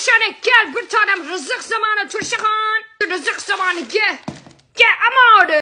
aşağıya gel bir tanem rızık zamanı Turşuhan. Rızık zamanı gel. Gel ama orada.